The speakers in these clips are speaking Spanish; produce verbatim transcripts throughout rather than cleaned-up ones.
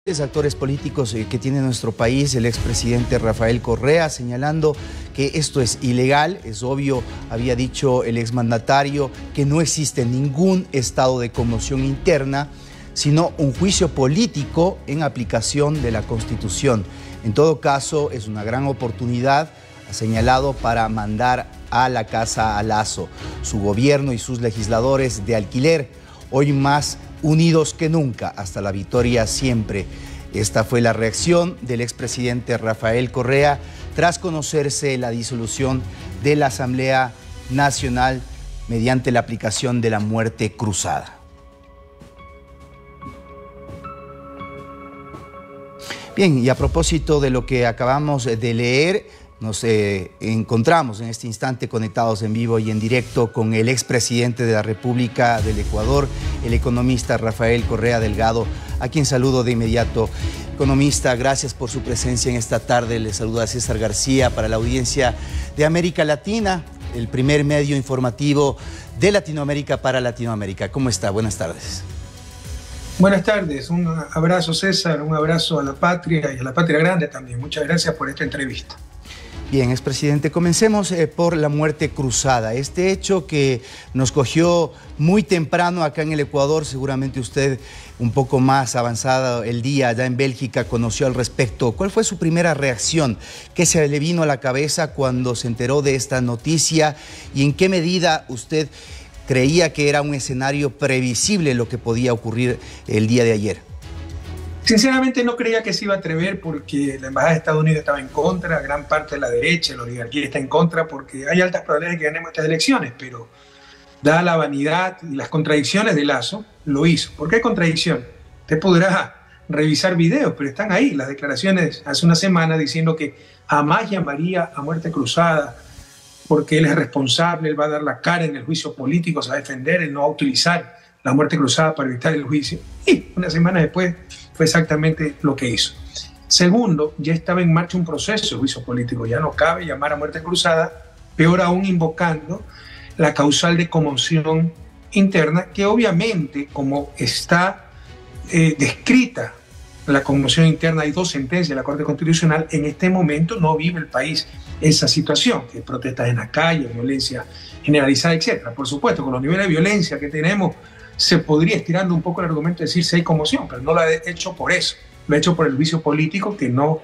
Actores políticos que tiene nuestro país, el expresidente Rafael Correa, señalando que esto es ilegal. Es obvio, había dicho el exmandatario, que no existe ningún estado de conmoción interna, sino un juicio político en aplicación de la Constitución. En todo caso, es una gran oportunidad, ha señalado, para mandar a la casa a Lazo. Su gobierno y sus legisladores de alquiler, hoy más unidos que nunca, hasta la victoria siempre. Esta fue la reacción del expresidente Rafael Correa tras conocerse la disolución de la Asamblea Nacional mediante la aplicación de la muerte cruzada. Bien, y a propósito de lo que acabamos de leer, nos eh, encontramos en este instante conectados en vivo y en directo con el expresidente de la República del Ecuador, el economista Rafael Correa Delgado, a quien saludo de inmediato. Economista, gracias por su presencia en esta tarde. Le saluda César García para la audiencia de América Latina, el primer medio informativo de Latinoamérica para Latinoamérica. ¿Cómo está? Buenas tardes. Buenas tardes, un abrazo César, un abrazo a la patria y a la patria grande también. Muchas gracias por esta entrevista. Bien, expresidente, comencemos eh, por la muerte cruzada. Este hecho que nos cogió muy temprano acá en el Ecuador, seguramente usted un poco más avanzado el día allá en Bélgica conoció al respecto. ¿Cuál fue su primera reacción? ¿Qué se le vino a la cabeza cuando se enteró de esta noticia? ¿Y en qué medida usted creía que era un escenario previsible lo que podía ocurrir el día de ayer? Sinceramente no creía que se iba a atrever porque la Embajada de Estados Unidos estaba en contra, gran parte de la derecha, la oligarquía está en contra porque hay altas probabilidades de que ganemos estas elecciones, pero dada la vanidad y las contradicciones de Lazo, lo hizo. ¿Por qué hay contradicción? Usted podrá revisar videos, pero están ahí las declaraciones hace una semana diciendo que jamás llamaría a muerte cruzada porque él es responsable, él va a dar la cara en el juicio político, se va a defender, él no va a utilizar la muerte cruzada para evitar el juicio. Y una semana después fue exactamente lo que hizo. Segundo, ya estaba en marcha un proceso de juicio político, ya no cabe llamar a muerte cruzada, peor aún invocando la causal de conmoción interna, que obviamente, como está eh, descrita la conmoción interna, hay dos sentencias de la Corte Constitucional, en este momento no vive el país esa situación, que protestas en la calle, violencia generalizada, etcétera. Por supuesto, con los niveles de violencia que tenemos, se podría estirando un poco el argumento de decir si hay conmoción, pero no lo ha hecho por eso, lo ha hecho por el juicio político que no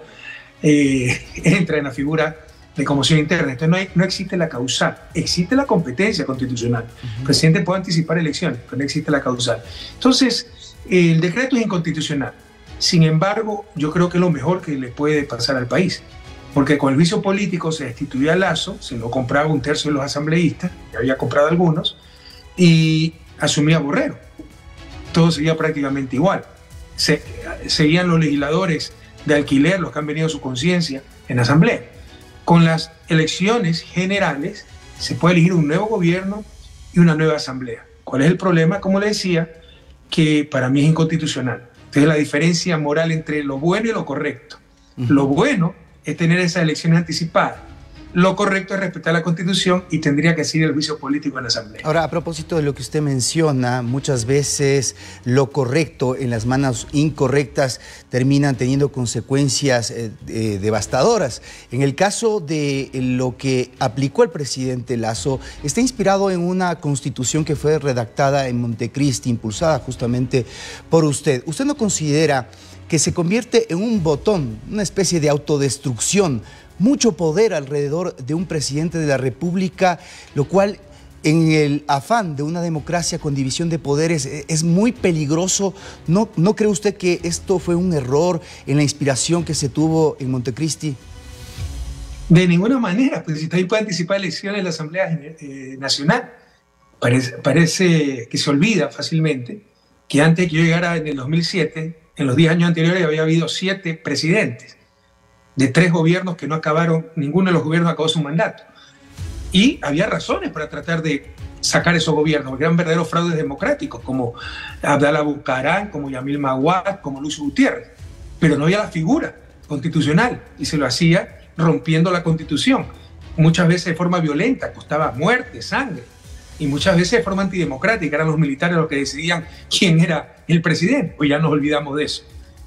eh, entra en la figura de conmoción interna. Entonces no, hay, no existe la causal, existe la competencia constitucional. Uh-huh. El presidente puede anticipar elecciones, pero no existe la causal. Entonces, el decreto es inconstitucional. Sin embargo, yo creo que es lo mejor que le puede pasar al país, porque con el juicio político se destituyó a Lazo, se lo compraba un tercio de los asambleístas, que había comprado algunos, y asumía Borrero. Todo seguía prácticamente igual. Se, seguían los legisladores de alquiler, los que han venido a su conciencia en la asamblea. Con las elecciones generales se puede elegir un nuevo gobierno y una nueva asamblea. ¿Cuál es el problema? Como le decía, que para mí es inconstitucional. Entonces la diferencia moral entre lo bueno y lo correcto. Uh-huh. Lo bueno es tener esas elecciones anticipadas. Lo correcto es respetar la Constitución y tendría que seguir el juicio político en la Asamblea. Ahora, a propósito de lo que usted menciona, muchas veces lo correcto en las manos incorrectas terminan teniendo consecuencias eh, eh, devastadoras. En el caso de lo que aplicó el presidente Lazo, está inspirado en una constitución que fue redactada en Montecristi, impulsada justamente por usted. ¿Usted no considera que se convierte en un botón, una especie de autodestrucción, mucho poder alrededor de un presidente de la República, lo cual en el afán de una democracia con división de poderes es muy peligroso? ¿No, ¿No cree usted que esto fue un error en la inspiración que se tuvo en Montecristi? De ninguna manera, pues si también puede anticipar elecciones en la Asamblea eh, Nacional. Parece, parece que se olvida fácilmente que antes de que yo llegara en el dos mil siete, en los diez años anteriores había habido siete presidentes de tres gobiernos que no acabaron, ninguno de los gobiernos acabó su mandato. Y había razones para tratar de sacar esos gobiernos, porque eran verdaderos fraudes democráticos, como Abdalá Bucaram, como Yamil Maguad, como Lucio Gutiérrez. Pero no había la figura constitucional y se lo hacía rompiendo la Constitución. Muchas veces de forma violenta, costaba muerte, sangre. Y muchas veces de forma antidemocrática, eran los militares los que decidían quién era el presidente. Pues ya nos olvidamos de eso.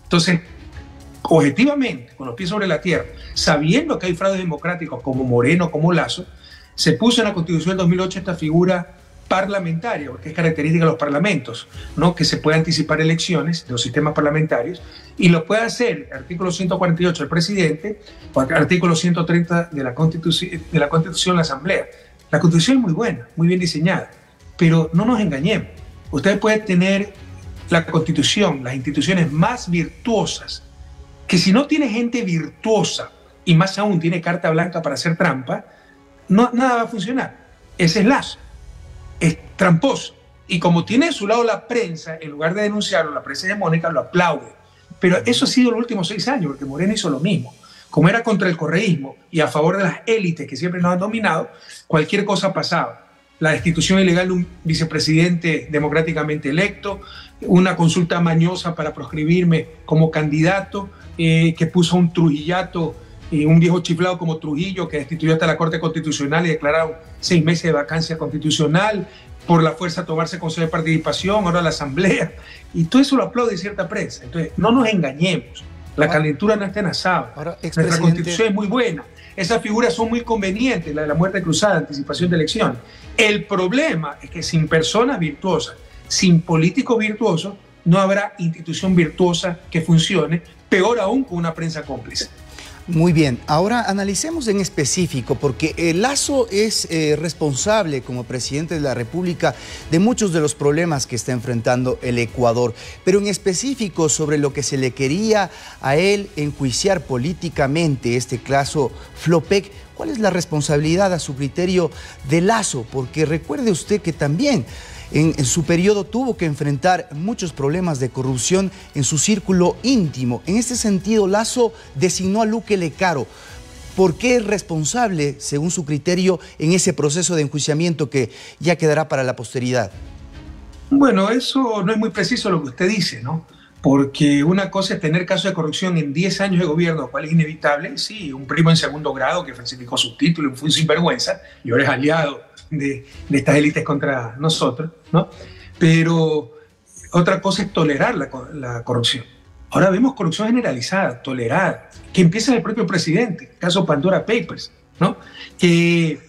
Entonces, objetivamente, con los pies sobre la tierra, sabiendo que hay fraudes democráticos como Moreno, como Lasso, se puso en la Constitución del dos mil ocho esta figura parlamentaria, porque es característica de los parlamentos, ¿no? Que se puede anticipar elecciones de los sistemas parlamentarios, y lo puede hacer artículo ciento cuarenta y ocho el presidente, o artículo ciento treinta de la Constitución, de la Constitución la Asamblea. La Constitución es muy buena, muy bien diseñada, pero no nos engañemos. Usted puede tener la Constitución, las instituciones más virtuosas, que si no tiene gente virtuosa, y más aún tiene carta blanca para hacer trampa, no, nada va a funcionar. Ese es Lasso. Es tramposo. Y como tiene de su lado la prensa, en lugar de denunciarlo, la prensa hegemónica lo aplaude. Pero eso ha sido los últimos seis años, porque Moreno hizo lo mismo. Como era contra el correísmo y a favor de las élites que siempre nos han dominado, cualquier cosa pasaba. La destitución ilegal de un vicepresidente democráticamente electo, una consulta mañosa para proscribirme como candidato, eh, que puso un trujillato, eh, un viejo chiflado como Trujillo, que destituyó hasta la Corte Constitucional y declararon seis meses de vacancia constitucional, por la fuerza tomarse consejo de participación, ahora la Asamblea, y todo eso lo aplaude cierta prensa. Entonces, no nos engañemos, la calentura no está en asado. Ahora, nuestra Constitución es muy buena, esas figuras son muy convenientes, la de la muerte cruzada, anticipación de elecciones. El problema es que sin personas virtuosas, sin políticos virtuosos, no habrá institución virtuosa que funcione, peor aún con una prensa cómplice. Muy bien, ahora analicemos en específico, porque el Lasso es eh, responsable como presidente de la República de muchos de los problemas que está enfrentando el Ecuador, pero en específico sobre lo que se le quería a él enjuiciar políticamente, este caso Flopec. ¿Cuál es la responsabilidad a su criterio de Lasso? Porque recuerde usted que también en, en su periodo tuvo que enfrentar muchos problemas de corrupción en su círculo íntimo. En este sentido, Lasso designó a Luque Lecaro. ¿Por qué es responsable, según su criterio, en ese proceso de enjuiciamiento que ya quedará para la posteridad? Bueno, eso no es muy preciso lo que usted dice, ¿no? Porque una cosa es tener casos de corrupción en diez años de gobierno, cual es inevitable. Sí, un primo en segundo grado que falsificó sus títulos y fue un sinvergüenza y ahora es aliado de, de estas élites contra nosotros, ¿no? Pero otra cosa es tolerar la, la corrupción. Ahora vemos corrupción generalizada, tolerada, que empieza del propio presidente, el caso Pandora Papers, ¿no? Que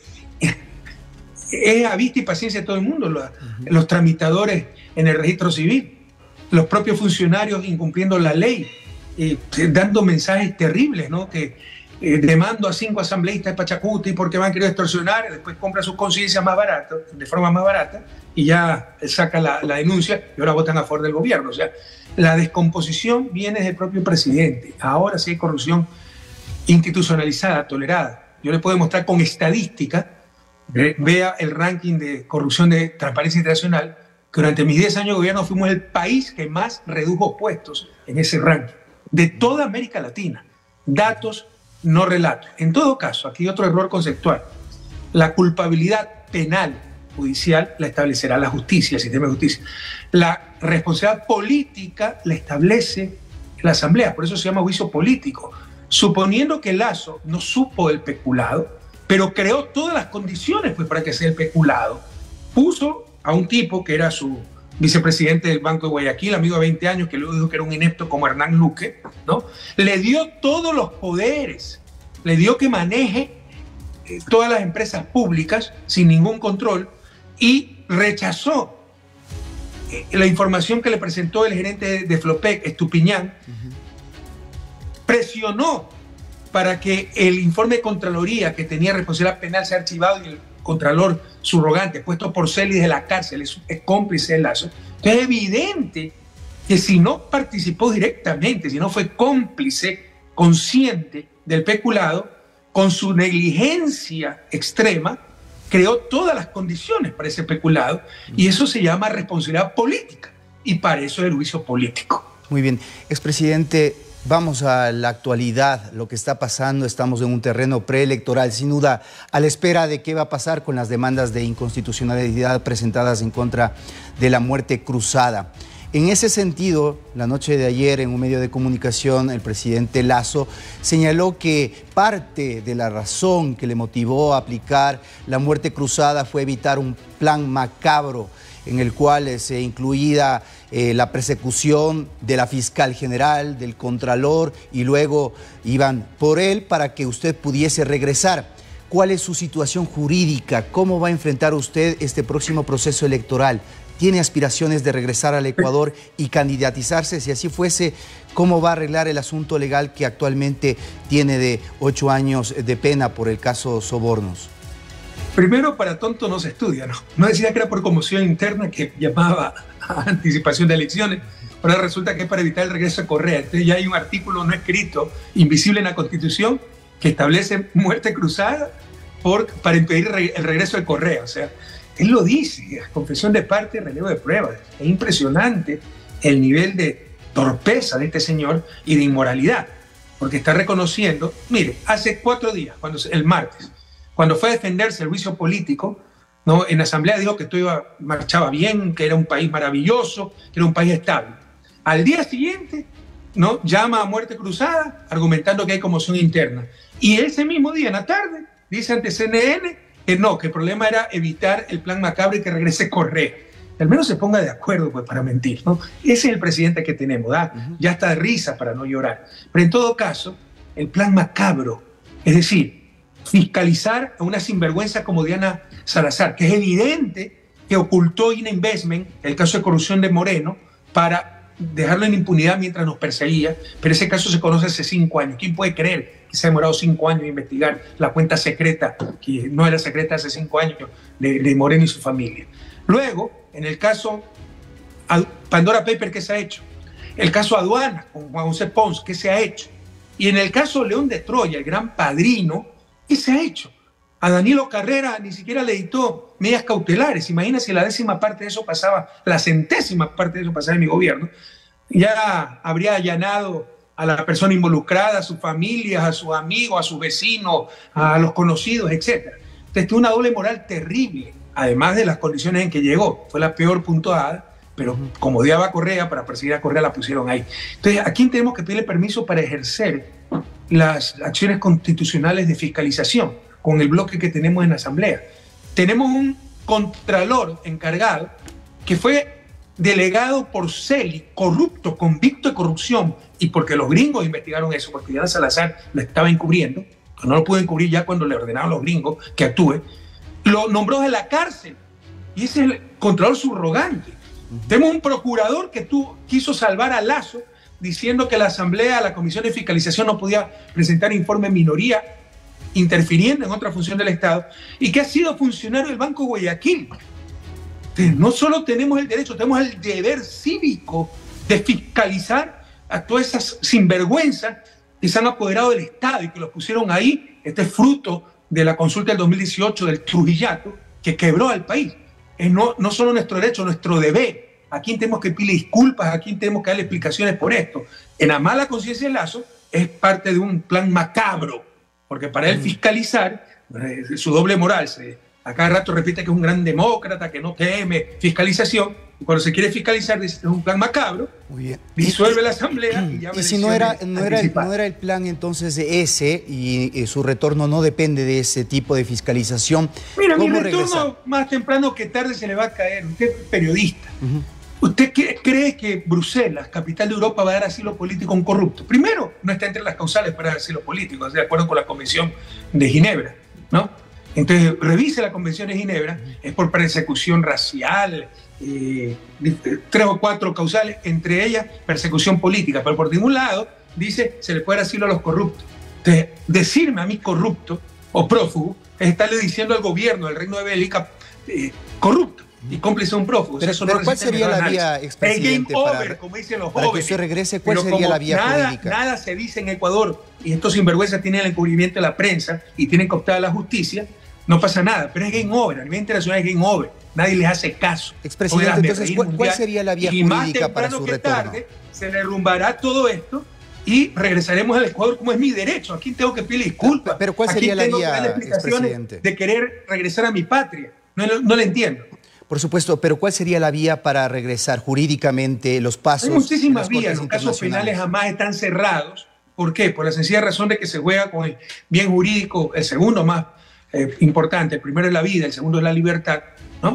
es a vista y paciencia de todo el mundo, los, los tramitadores en el registro civil, los propios funcionarios incumpliendo la ley, eh, dando mensajes terribles, ¿no? Que eh, demando a cinco asambleístas de Pachacuti porque van a querer extorsionar, después compra sus conciencias más baratas, de forma más barata, y ya saca la, la denuncia y ahora votan a favor del gobierno. O sea, la descomposición viene del propio presidente. Ahora sí hay corrupción institucionalizada, tolerada. Yo le puedo demostrar con estadística, vea el ranking de corrupción de Transparencia Internacional, que durante mis diez años de gobierno fuimos el país que más redujo puestos en ese ranking, de toda América Latina. Datos, no relatos. En todo caso, aquí otro error conceptual. La culpabilidad penal judicial la establecerá la justicia, el sistema de justicia. La responsabilidad política la establece la Asamblea, por eso se llama juicio político. Suponiendo que Lasso no supo del peculado, pero creó todas las condiciones pues, para que sea el peculado, puso a un tipo que era su vicepresidente del Banco de Guayaquil, amigo de veinte años, que luego dijo que era un inepto como Hernán Luque, ¿no? Le dio todos los poderes, le dio que maneje eh, todas las empresas públicas sin ningún control y rechazó eh, la información que le presentó el gerente de, de Flopec, Estupiñán, uh-huh. Presionó para que el informe de Contraloría que tenía responsabilidad penal sea archivado y el Contralor subrogante, puesto por Celis de la cárcel, es, es cómplice de Lasso. Entonces es evidente que si no participó directamente, si no fue cómplice, consciente del peculado, con su negligencia extrema, creó todas las condiciones para ese peculado, y eso se llama responsabilidad política, y para eso es el juicio político. Muy bien. Expresidente, vamos a la actualidad, lo que está pasando. Estamos en un terreno preelectoral, sin duda, a la espera de qué va a pasar con las demandas de inconstitucionalidad presentadas en contra de la muerte cruzada. En ese sentido, la noche de ayer, en un medio de comunicación, el presidente Lasso señaló que parte de la razón que le motivó a aplicar la muerte cruzada fue evitar un plan macabro en el cual eh, se incluía eh, la persecución de la fiscal general, del contralor, y luego iban por él para que usted pudiese regresar. ¿Cuál es su situación jurídica? ¿Cómo va a enfrentar usted este próximo proceso electoral? ¿Tiene aspiraciones de regresar al Ecuador y candidatizarse? Si así fuese, ¿cómo va a arreglar el asunto legal que actualmente tiene de ocho años de pena por el caso Sobornos? Primero, para tonto no se estudia, ¿no? No decía que era por conmoción interna que llamaba a anticipación de elecciones. Ahora resulta que es para evitar el regreso de Correa. Entonces ya hay un artículo no escrito, invisible en la Constitución, que establece muerte cruzada por, para impedir el regreso de Correa. O sea, él lo dice, confesión de parte, relevo de pruebas. Es impresionante el nivel de torpeza de este señor y de inmoralidad, porque está reconociendo, mire, hace cuatro días, cuando, el martes, cuando fue a defenderse el juicio político, ¿no? En la asamblea dijo que todo iba, marchaba bien, que era un país maravilloso, que era un país estable. Al día siguiente, ¿no? Llama a muerte cruzada, argumentando que hay conmoción interna. Y ese mismo día, en la tarde, dice ante C N N que no, que el problema era evitar el plan macabro y que regrese Correa. Al menos se ponga de acuerdo, pues, para mentir, ¿no? Ese es el presidente que tenemos, ¿da? Uh-huh. Ya está de risa para no llorar. Pero en todo caso, el plan macabro, es decir, fiscalizar a una sinvergüenza como Diana Salazar, que es evidente que ocultó I N A Investment, el caso de corrupción de Moreno, para dejarlo en impunidad mientras nos perseguía, pero ese caso se conoce hace cinco años. ¿Quién puede creer que se ha demorado cinco años en investigar la cuenta secreta, que no era secreta hace cinco años, de, de Moreno y su familia? Luego, en el caso Pandora Paper, ¿qué se ha hecho? El caso Aduana, con Juan José Pons, ¿qué se ha hecho? Y en el caso León de Troya, el gran padrino, ¿qué se ha hecho? A Danilo Carrera ni siquiera le dictó medidas cautelares. Imagínense si la décima parte de eso pasaba, la centésima parte de eso pasaba en mi gobierno. Ya habría allanado a la persona involucrada, a sus familias, a sus amigos, a sus vecinos, a los conocidos, etcétera. Entonces, tiene una doble moral terrible, además de las condiciones en que llegó. Fue la peor puntuada, pero como odiaba a Correa, para perseguir a Correa la pusieron ahí. Entonces, ¿a quién tenemos que pedirle permiso para ejercer las acciones constitucionales de fiscalización con el bloque que tenemos en la Asamblea? Tenemos un contralor encargado que fue delegado por Celi, corrupto, convicto de corrupción, y porque los gringos investigaron eso, porque Diana Salazar lo estaba encubriendo, no lo pudo encubrir ya cuando le ordenaron a los gringos que actúe, lo nombró de la cárcel, y ese es el contralor subrogante. Uh-huh. Tenemos un procurador que tú, quiso salvar a Lazo, diciendo que la Asamblea, la Comisión de Fiscalización no podía presentar informe en minoría, interfiriendo en otra función del Estado, y que ha sido funcionario del Banco Guayaquil. Entonces, no solo tenemos el derecho, tenemos el deber cívico de fiscalizar a todas esas sinvergüenzas que se han apoderado del Estado y que los pusieron ahí. Este es fruto de la consulta del dos mil dieciocho del Trujillato, que quebró al país. Es no, no solo nuestro derecho, nuestro deber. ¿A quién tenemos que pedir disculpas? ¿A quién tenemos que darle explicaciones por esto? En la mala conciencia de Lazo es parte de un plan macabro, porque para él fiscalizar, eh, su doble moral, se, a cada rato repite que es un gran demócrata, que no teme fiscalización, y cuando se quiere fiscalizar dice que es un plan macabro. Muy bien. Disuelve y, la asamblea y llama. Y si no era, no, era el, no era el plan entonces ese, y, y su retorno no depende de ese tipo de fiscalización. Mira, mi retorno regresar? más temprano que tarde se le va a caer. Usted es periodista. Uh-huh. ¿Usted cree que Bruselas, capital de Europa, va a dar asilo político a un corrupto? Primero, no está entre las causales para dar asilo político, de acuerdo con la Convención de Ginebra, ¿no? Entonces, revise la Convención de Ginebra, es por persecución racial, eh, tres o cuatro causales, entre ellas persecución política, pero por ningún lado dice se le puede dar asilo a los corruptos. Entonces, decirme a mí corrupto o prófugo es estarle diciendo al gobierno del Reino de Bélgica eh, corrupto y cómplice de un prófugo. Pero, o sea, pero no ¿cuál sería la vía, expresidente, over, para, como dicen los para jóvenes, que usted regrese? ¿Cuál pero sería la vía nada, jurídica? Nada se dice en Ecuador y estos sinvergüenzas tienen el encubrimiento de la prensa y tienen que optar a la justicia, no pasa nada, pero es game over, a nivel internacional es game over, nadie les hace caso. Expresidente, entonces, ¿cuál, ¿cuál sería la vía jurídica para su que retorno? Tarde, se le derrumbará todo esto y regresaremos al Ecuador como es mi derecho. Aquí tengo que pedir disculpas. Pero ¿cuál sería Aquí la vía, expresidente? De querer regresar a mi patria. No, no, no le entiendo. Por supuesto, pero ¿cuál sería la vía para regresar jurídicamente, los pasos? Hay muchísimas vías, los casos penales jamás están cerrados. ¿Por qué? Por la sencilla razón de que se juega con el bien jurídico, el segundo más eh, importante, el primero es la vida, el segundo es la libertad, ¿no?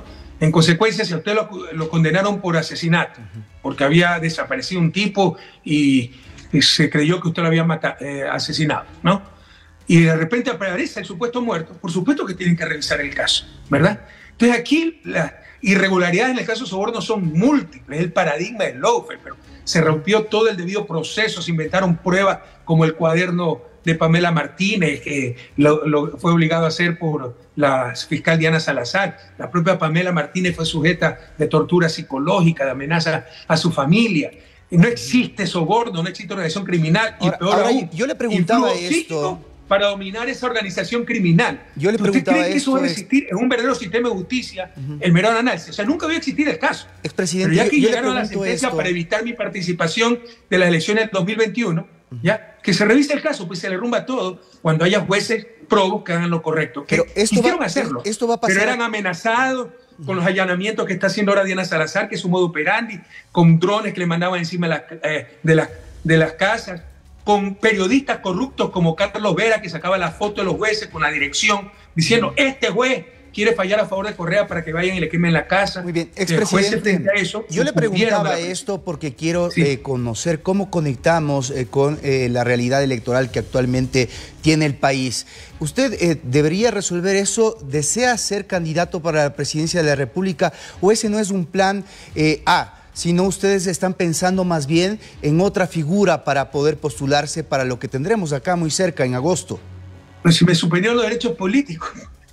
En consecuencia, si a usted lo, lo condenaron por asesinato, porque había desaparecido un tipo y, y se creyó que usted lo había matado, eh, asesinado, ¿no? Y de repente aparece el supuesto muerto, por supuesto que tienen que revisar el caso, ¿verdad? Entonces aquí las irregularidades en el caso de soborno son múltiples, el paradigma del lawfare, pero se rompió todo el debido proceso, se inventaron pruebas como el cuaderno de Pamela Martínez, que lo, lo fue obligado a hacer por la fiscal Diana Salazar. La propia Pamela Martínez fue sujeta de tortura psicológica, de amenaza a su familia. No existe soborno, no existe organización criminal. Ahora, y peor ahora, aún, yo le preguntaba esto para dominar esa organización criminal. Yo le ¿Usted cree que eso va a es... existir en un verdadero sistema de justicia, uh-huh. el mero análisis? O sea, nunca va a existir el caso. Expresidente, Pero ya que yo, yo llegaron a la sentencia esto. para evitar mi participación de las elecciones del dos mil veintiuno, uh-huh. ya, que se revise el caso, pues se le rumba todo cuando haya jueces probos que hagan lo correcto. Que pero esto quisieron va, hacerlo, esto va a pasar... pero eran amenazados con los allanamientos que está haciendo ahora Diana Salazar, que es su modo operandi, con drones que le mandaban encima de, la, eh, de, la, de las casas, con periodistas corruptos como Carlos Vera, que sacaba la foto de los jueces con la dirección, diciendo, este juez quiere fallar a favor de Correa para que vayan y le quemen la casa. Muy bien, expresidente, eso, yo le preguntaba esto porque quiero sí. eh, conocer cómo conectamos eh, con eh, la realidad electoral que actualmente tiene el país. ¿Usted eh, debería resolver eso? ¿Desea ser candidato para la presidencia de la República o ese no es un plan eh, A? Sino ustedes están pensando más bien en otra figura para poder postularse para lo que tendremos acá muy cerca en agosto. Pues si me suspendieron los derechos políticos,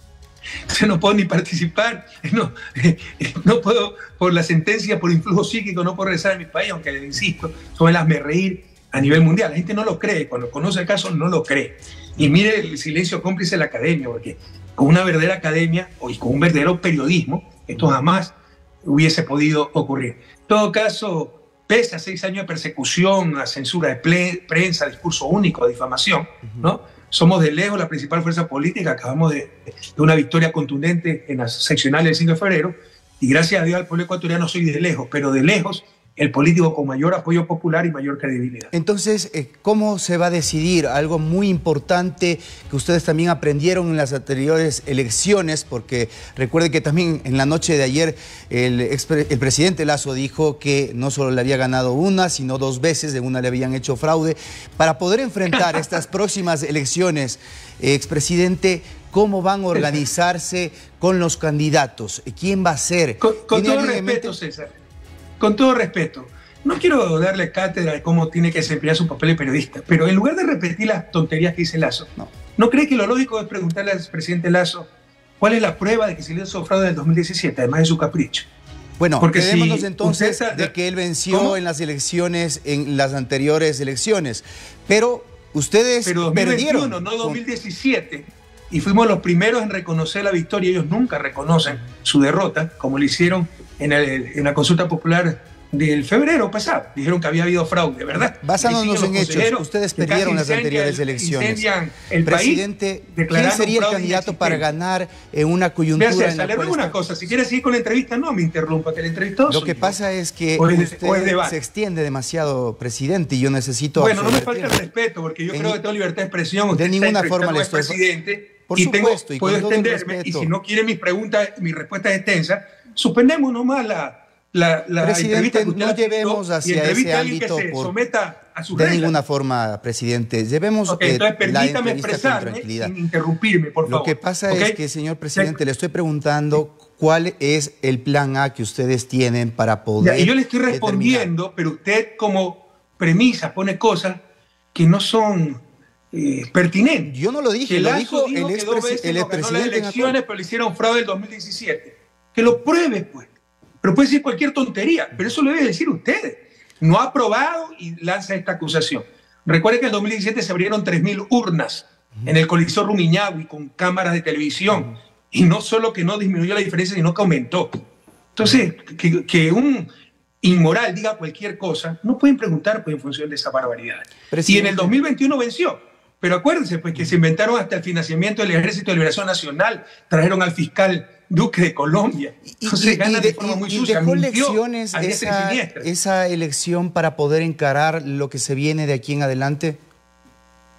yo no puedo ni participar, no, eh, no puedo, por la sentencia, por influjo psíquico, no puedo regresar a mi país, aunque le insisto, son el hazmerreír a nivel mundial. La gente no lo cree, cuando conoce el caso no lo cree. Y mire el silencio cómplice de la academia, porque con una verdadera academia y con un verdadero periodismo, esto jamás hubiese podido ocurrir. En todo caso, pese a seis años de persecución, a censura de prensa, discurso único, difamación, ¿no? Somos de lejos la principal fuerza política, acabamos de, de una victoria contundente en las seccionales del cinco de febrero, y gracias a Dios al pueblo ecuatoriano soy de lejos, pero de lejos el político con mayor apoyo popular y mayor credibilidad. Entonces, ¿cómo se va a decidir? Algo muy importante que ustedes también aprendieron en las anteriores elecciones, porque recuerde que también en la noche de ayer el, el presidente Lasso dijo que no solo le había ganado una, sino dos veces, de una le habían hecho fraude. Para poder enfrentar estas próximas elecciones, expresidente, ¿cómo van a organizarse con los candidatos? ¿Quién va a ser? Con, con todo respeto, César. Con todo respeto, no quiero darle cátedra de cómo tiene que desempeñar su papel de periodista, pero en lugar de repetir las tonterías que dice Lasso, ¿no, ¿no cree que lo lógico es preguntarle al presidente Lasso cuál es la prueba de que se le hizo fraude en el dos mil diecisiete, además de su capricho? Bueno, porque quedémonos si entonces usted, de que él venció ¿cómo? en las elecciones, en las anteriores elecciones, pero ustedes pero dos mil veintiuno, perdieron. No dos mil diecisiete, y fuimos los primeros en reconocer la victoria. Ellos nunca reconocen su derrota, como lo hicieron en, el, en la consulta popular del febrero pasado. Dijeron que había habido fraude, ¿verdad? Basándonos en hechos, ustedes perdieron las anteriores el, elecciones. El Presidente, país, ¿quién sería el candidato para ganar en una coyuntura? César, en la le ruego está... una cosa, si quiere seguir con la entrevista, no me interrumpa, que la entrevistó. Lo que pasa es que o es, usted o es se extiende demasiado, presidente, y yo necesito... Bueno, no me falta el respeto, porque yo en, creo que tengo libertad de expresión. Usted de ninguna forma le estoy... presidente. Por y supuesto, tengo, y puedo extenderme, y si no quiere mis preguntas, mis respuestas extensas, suspendemos nomás la, la, la presidente, no llevemos hacia ese ámbito que se por, someta a su de regla. ninguna forma, presidente. Llevemos okay, entonces, eh, la permítame entrevista con expresarme tranquilidad. sin interrumpirme, por favor. Lo que pasa ¿okay? es que, señor presidente, le estoy preguntando cuál es el plan A que ustedes tienen para poder... Ya, y yo le estoy respondiendo, determinar. Pero usted como premisa pone cosas que no son... Eh, pertinente. Yo no lo dije, que lo dijo, dijo el expresidente. Ex las elecciones, pero le hicieron fraude el dos mil diecisiete. Que lo pruebe, pues. Pero puede decir cualquier tontería, pero eso lo debe decir ustedes. No ha aprobado y lanza esta acusación. Recuerden que en el dos mil diecisiete se abrieron tres mil urnas uh-huh. en el Coliseo Rumiñahui con cámaras de televisión. Uh-huh. Y no solo que no disminuyó la diferencia, sino que aumentó. Entonces, que, que un inmoral diga cualquier cosa, no pueden preguntar pues, en función de esa barbaridad. Y en el dos mil veintiuno venció. Pero acuérdense pues, que se inventaron hasta el financiamiento del Ejército de Liberación Nacional, trajeron al fiscal Duque de Colombia. Entonces, y, gana y, de, de forma muy y sucia. dejó lecciones esa, esa elección para poder encarar lo que se viene de aquí en adelante.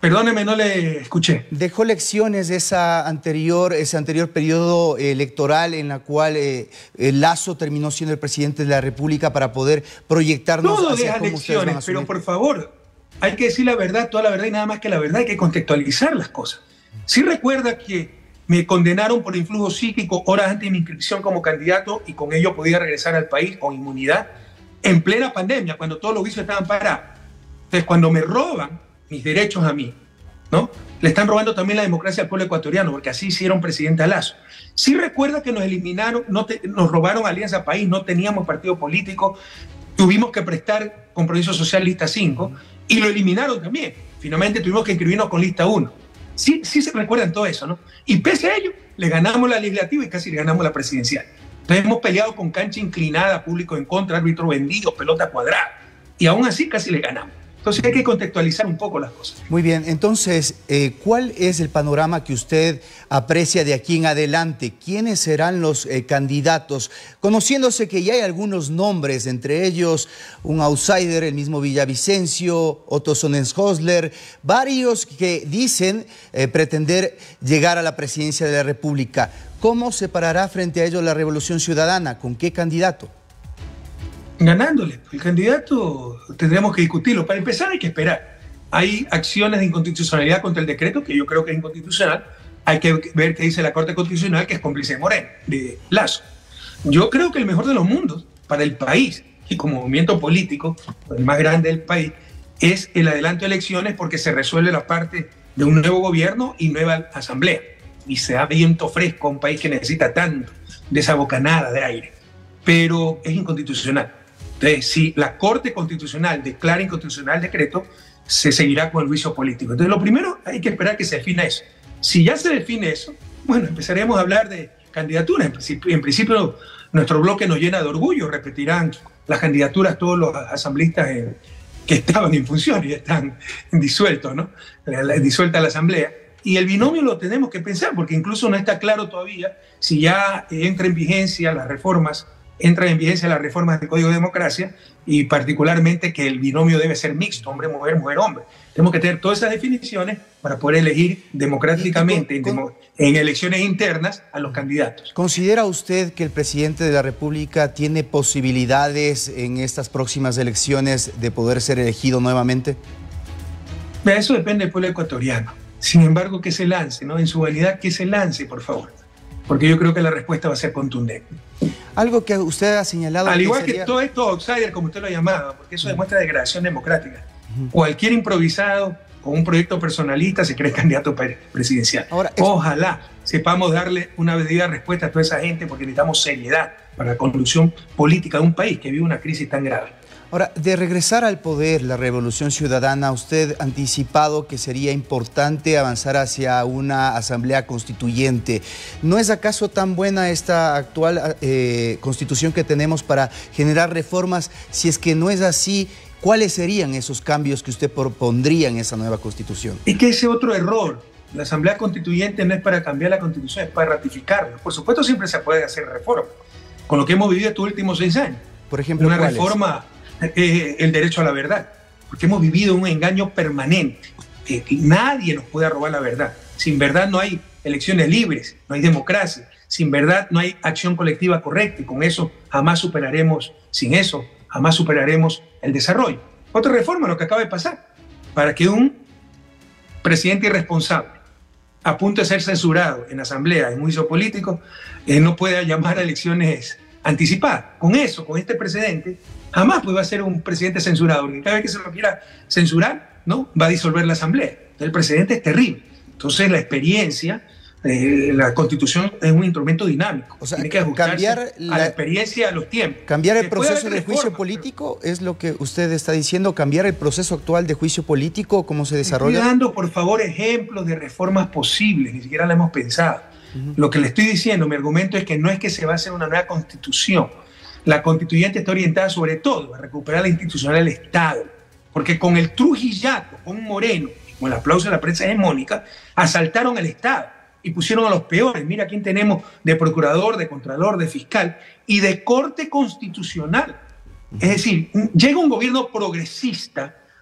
Perdóneme, no le escuché. Dejó lecciones esa anterior, ese anterior periodo electoral en la cual eh, Lasso terminó siendo el presidente de la República para poder proyectarnos Todo hacia deja cómo ustedes van a lecciones, pero asumir. por favor, hay que decir la verdad, toda la verdad y nada más que la verdad, hay que contextualizar las cosas. Sí recuerda que me condenaron por influjo psíquico horas antes de mi inscripción como candidato y con ello podía regresar al país con inmunidad en plena pandemia, cuando todos los vicios estaban parados. Entonces, cuando me roban mis derechos a mí, ¿no? Le están robando también la democracia al pueblo ecuatoriano, porque así hicieron presidente a Lasso. Sí recuerda que nos eliminaron, no te, nos robaron Alianza País, no teníamos partido político, tuvimos que prestar compromiso social lista cinco y lo eliminaron también. Finalmente tuvimos que inscribirnos con lista uno. Sí, sí se recuerdan todo eso, ¿no? Y pese a ello, le ganamos la legislativa y casi le ganamos la presidencial. Entonces hemos peleado con cancha inclinada, público en contra, árbitro vendido, pelota cuadrada. Y aún así casi le ganamos. Entonces hay que contextualizar un poco las cosas. Muy bien, entonces, eh, ¿cuál es el panorama que usted aprecia de aquí en adelante? ¿Quiénes serán los eh, candidatos? Conociéndose que ya hay algunos nombres, entre ellos un outsider, el mismo Villavicencio, Otto Sonnenhösler, varios que dicen eh, pretender llegar a la presidencia de la República. ¿Cómo se parará frente a ellos la Revolución Ciudadana? ¿Con qué candidato? Ganándole. El candidato tendremos que discutirlo. Para empezar hay que esperar. Hay acciones de inconstitucionalidad contra el decreto, que yo creo que es inconstitucional. Hay que ver qué dice la Corte Constitucional, que es cómplice de Moreno, de Lasso. Yo creo que el mejor de los mundos para el país y como movimiento político, el más grande del país, es el adelanto de elecciones porque se resuelve la parte de un nuevo gobierno y nueva asamblea. Y se da viento fresco a un país que necesita tanto de esa bocanada de aire. Pero es inconstitucional. Entonces, si la Corte Constitucional declara inconstitucional el decreto, se seguirá con el juicio político. Entonces, lo primero, hay que esperar que se defina eso. Si ya se define eso, bueno, empezaremos a hablar de candidaturas. En principio, en principio nuestro bloque nos llena de orgullo. Repetirán las candidaturas todos los asambleístas en, que estaban en función y están disueltos, ¿no? La, la, disuelta la asamblea. Y el binomio lo tenemos que pensar, porque incluso no está claro todavía si ya entra en vigencia las reformas entran en vigencia las reformas del Código de Democracia y particularmente que el binomio debe ser mixto, hombre-mujer, mujer-hombre. Tenemos que tener todas esas definiciones para poder elegir democráticamente con, con, en elecciones internas a los candidatos. ¿Considera usted que el presidente de la República tiene posibilidades en estas próximas elecciones de poder ser elegido nuevamente? Eso depende del pueblo ecuatoriano. Sin embargo, que se lance, ¿no? En su validad, que se lance, por favor. Porque yo creo que la respuesta va a ser contundente. Algo que usted ha señalado... Al igual que, sería... que todo esto outsider, como usted lo llamaba, porque eso demuestra degradación democrática. Uh-huh. Cualquier improvisado con un proyecto personalista se cree candidato presidencial. Ahora, ojalá sepamos darle una debida respuesta a toda esa gente, porque necesitamos seriedad para la conducción política de un país que vive una crisis tan grave. Ahora, de regresar al poder, la Revolución Ciudadana, usted ha anticipado que sería importante avanzar hacia una asamblea constituyente. ¿No es acaso tan buena esta actual eh, constitución que tenemos para generar reformas? Si es que no es así, ¿cuáles serían esos cambios que usted propondría en esa nueva constitución? Y que ese otro error. La asamblea constituyente no es para cambiar la constitución, es para ratificarla. Por supuesto, siempre se puede hacer reforma. Con lo que hemos vivido estos últimos seis años. Por ejemplo, una ¿cuáles? reforma... Eh, el derecho a la verdad, porque hemos vivido un engaño permanente, que, que nadie nos puede robar la verdad. Sin verdad no hay elecciones libres, no hay democracia, sin verdad no hay acción colectiva correcta y con eso jamás superaremos, sin eso jamás superaremos el desarrollo. Otra reforma, lo que acaba de pasar, para que un presidente irresponsable a punto de ser censurado en asamblea, en juicio político, eh, no pueda llamar a elecciones anticipadas. Con eso, con este precedente, jamás pues, va a ser un presidente censurado, porque cada vez que se lo quiera censurar, ¿no? Va a disolver la asamblea. Entonces, el precedente es terrible. Entonces la experiencia, eh, la constitución es un instrumento dinámico. O sea, tiene que ajustarse cambiar la, a la experiencia, a los tiempos. Cambiar el Después proceso de reformas, juicio político, pero... es lo que usted está diciendo, cambiar el proceso actual de juicio político, cómo se desarrolla. Estoy dando, por favor, ejemplos de reformas posibles, ni siquiera la hemos pensado. Uh-huh. Lo que le estoy diciendo, mi argumento es que no es que se va a hacer una nueva constitución. La constituyente está orientada sobre todo a recuperar la institucionalidad del Estado, porque con el trujillato, con Moreno, con el aplauso de la prensa hegemónica, asaltaron al Estado y pusieron a los peores. Mira quién tenemos de procurador, de contralor, de fiscal y de corte constitucional. Es decir, llega un gobierno progresista,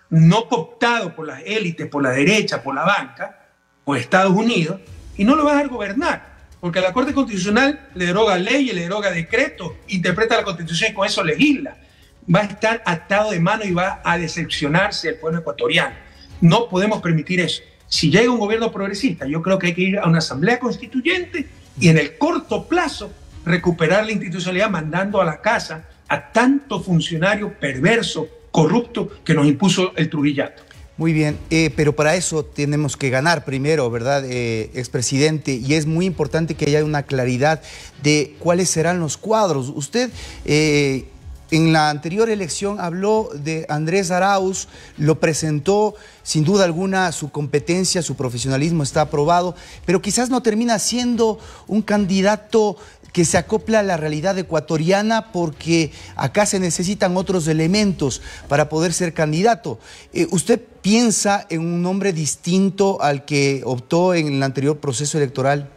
no cooptado por las élites, por la derecha, por la banca, por Estados Unidos, y no lo va a dejar gobernar, porque la Corte Constitucional le deroga leyes, le deroga decretos, interpreta la Constitución y con eso legisla. Va a estar atado de mano y va a decepcionarse el pueblo ecuatoriano. No podemos permitir eso. Si llega un gobierno progresista, yo creo que hay que ir a una asamblea constituyente y en el corto plazo recuperar la institucionalidad, mandando a la casa a tanto funcionario perverso, corrupto, que nos impuso el Trujillato. Muy bien, eh, pero para eso tenemos que ganar primero, ¿verdad, eh, expresidente? Y es muy importante que haya una claridad de cuáles serán los cuadros. Usted eh, en la anterior elección habló de Andrés Arauz, lo presentó, sin duda alguna su competencia, su profesionalismo está aprobado, pero quizás no termina siendo un candidato que se acopla a la realidad ecuatoriana, porque acá se necesitan otros elementos para poder ser candidato. Eh, ¿Usted piensa en un nombre distinto al que optó en el anterior proceso electoral?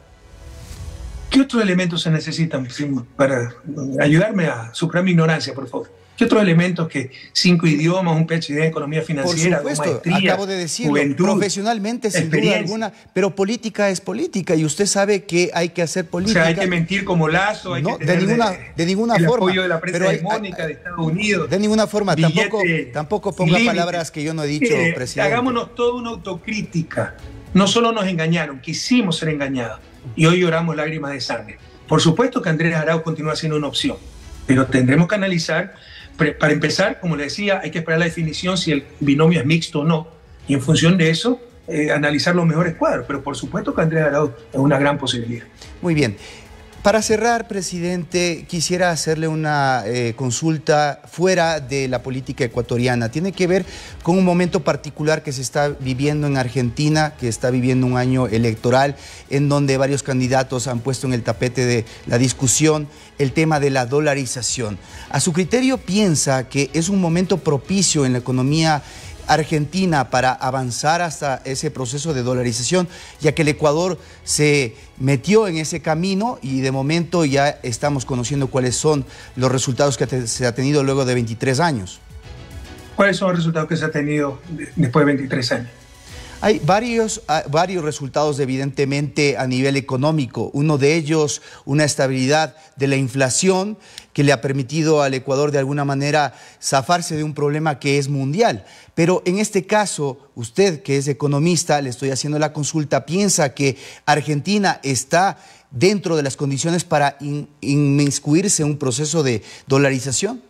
¿Qué otros elementos se necesitan para ayudarme a superar mi ignorancia, por favor? ¿Qué otros elementos que cinco idiomas, un P H D en economía financiera, por supuesto, maestría, acabo de decirlo, juventud, profesionalmente sin duda alguna, pero política es política y usted sabe que hay que hacer política. O sea, hay que mentir como Lazo, hay no, que tener de ninguna, de, de ninguna el forma. apoyo de la prensa pero hay, hegemónica de Estados Unidos. De ninguna forma, tampoco, tampoco ponga límite. palabras que yo no he dicho, eh, presidente. Hagámonos toda una autocrítica. No solo nos engañaron, quisimos ser engañados y hoy lloramos lágrimas de sangre. Por supuesto que Andrés Arauz continúa siendo una opción, pero tendremos que analizar. Para empezar, como le decía, hay que esperar la definición si el binomio es mixto o no, y en función de eso, eh, analizar los mejores cuadros. Pero por supuesto que Andrés Arauz es una gran posibilidad. Muy bien. Para cerrar, presidente, quisiera hacerle una eh, consulta fuera de la política ecuatoriana. Tiene que ver con un momento particular que se está viviendo en Argentina, que está viviendo un año electoral, en donde varios candidatos han puesto en el tapete de la discusión el tema de la dolarización. ¿A su criterio piensa que es un momento propicio en la economía argentina para avanzar hasta ese proceso de dolarización, ya que el Ecuador se metió en ese camino y de momento ya estamos conociendo cuáles son los resultados que se ha tenido luego de veintitrés años? ¿Cuáles son los resultados que se ha tenido después de veintitrés años? Hay varios, varios resultados evidentemente a nivel económico. Uno de ellos, una estabilidad de la inflación que le ha permitido al Ecuador de alguna manera zafarse de un problema que es mundial. Pero en este caso, usted que es economista, le estoy haciendo la consulta, ¿piensa que Argentina está dentro de las condiciones para in, inmiscuirse en un proceso de dolarización?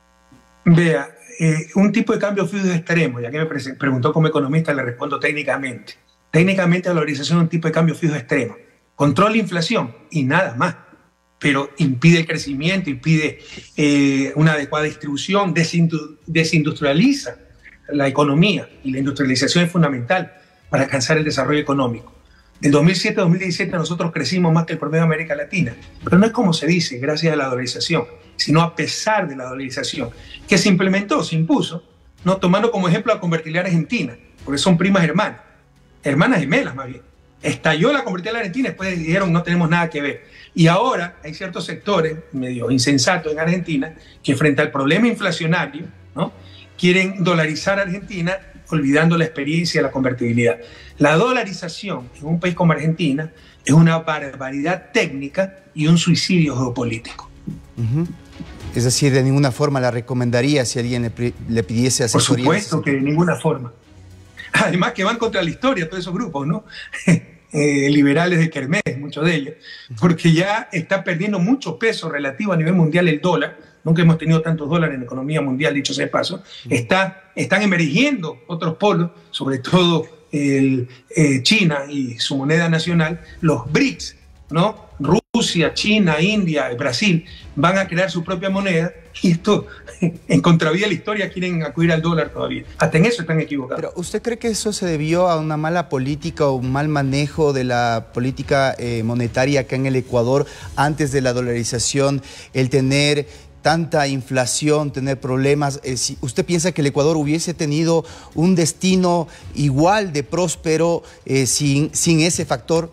Vea, Eh, un tipo de cambio fijo extremo, ya que me pre preguntó como economista, le respondo técnicamente. Técnicamente la dolarización es un tipo de cambio fijo extremo. Controla la inflación y nada más, pero impide el crecimiento, impide eh, una adecuada distribución, desindu desindustrializa la economía, y la industrialización es fundamental para alcanzar el desarrollo económico. Del dos mil siete a dos mil diecisiete nosotros crecimos más que el promedio de América Latina, pero no es como se dice, gracias a la dolarización, sino a pesar de la dolarización, que se implementó, se impuso, ¿no? Tomando como ejemplo la convertibilidad argentina, porque son primas hermanas, hermanas gemelas más bien. Estalló la convertibilidad argentina, después dijeron no tenemos nada que ver. Y ahora hay ciertos sectores medio insensatos en Argentina que frente al problema inflacionario, ¿no?, quieren dolarizar a Argentina olvidando la experiencia de la convertibilidad. La dolarización en un país como Argentina es una barbaridad técnica y un suicidio geopolítico. Uh-huh. Es decir, de ninguna forma la recomendaría si alguien le, le pidiese asesoría. Por supuesto que de ninguna forma. Además que van contra la historia todos esos grupos, ¿no? eh, liberales de Kermés, muchos de ellos, porque ya está perdiendo mucho peso relativo a nivel mundial el dólar. Nunca hemos tenido tantos dólares en la economía mundial, dicho sea de paso. Está, están emergiendo otros polos, sobre todo el, eh, China y su moneda nacional, los BRICS, ¿no? Rusia, China, India, Brasil van a crear su propia moneda y esto, en contravía de la historia, quieren acudir al dólar todavía. Hasta en eso están equivocados. Pero ¿usted cree que eso se debió a una mala política o un mal manejo de la política eh, monetaria acá en el Ecuador antes de la dolarización, el tener tanta inflación, tener problemas? Eh, si ¿usted piensa que el Ecuador hubiese tenido un destino igual de próspero eh, sin, sin ese factor?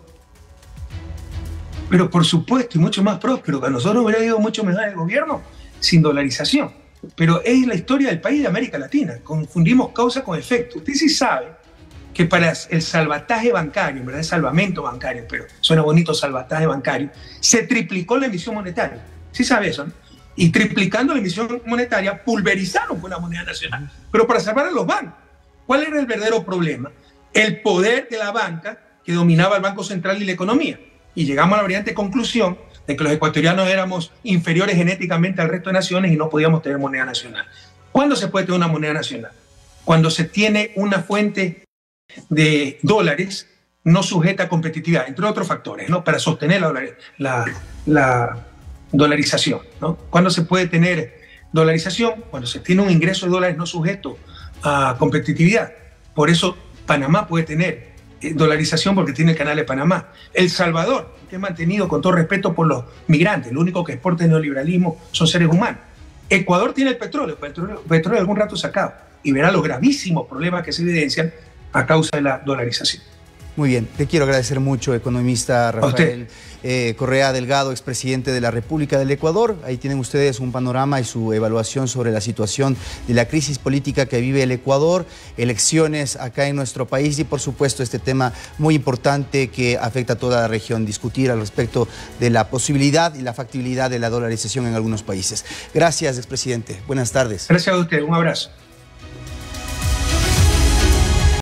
Pero por supuesto, y mucho más próspero, que a nosotros hubiera ido mucho mejor el gobierno sin dolarización. pero es la historia del país de América Latina. Confundimos causa con efecto. Usted sí sabe que para el salvataje bancario, en verdad es salvamento bancario, pero suena bonito salvataje bancario, se triplicó la emisión monetaria. Sí sabe eso, ¿no? Y triplicando la emisión monetaria, pulverizaron con la moneda nacional, pero para salvar a los bancos. ¿Cuál era el verdadero problema? El poder de la banca que dominaba el Banco Central y la economía. Y llegamos a la brillante conclusión de que los ecuatorianos éramos inferiores genéticamente al resto de naciones y no podíamos tener moneda nacional. ¿Cuándo se puede tener una moneda nacional? Cuando se tiene una fuente de dólares no sujeta a competitividad, entre otros factores, ¿no? Para sostener la, la, la dolarización, ¿no? ¿Cuándo se puede tener dolarización? Cuando se tiene un ingreso de dólares no sujeto a competitividad. Por eso Panamá puede tener eh, dolarización porque tiene el canal de Panamá. El Salvador, que es mantenido con todo respeto por los migrantes, lo único que exporta el neoliberalismo son seres humanos. Ecuador tiene el petróleo, petróleo, petróleo algún rato sacado, y verá los gravísimos problemas que se evidencian a causa de la dolarización. Muy bien, te quiero agradecer mucho, economista Rafael eh, Correa Delgado, expresidente de la República del Ecuador. Ahí tienen ustedes un panorama y su evaluación sobre la situación de la crisis política que vive el Ecuador, elecciones acá en nuestro país y por supuesto este tema muy importante que afecta a toda la región, discutir al respecto de la posibilidad y la factibilidad de la dolarización en algunos países. Gracias, expresidente. Buenas tardes. Gracias a usted, un abrazo.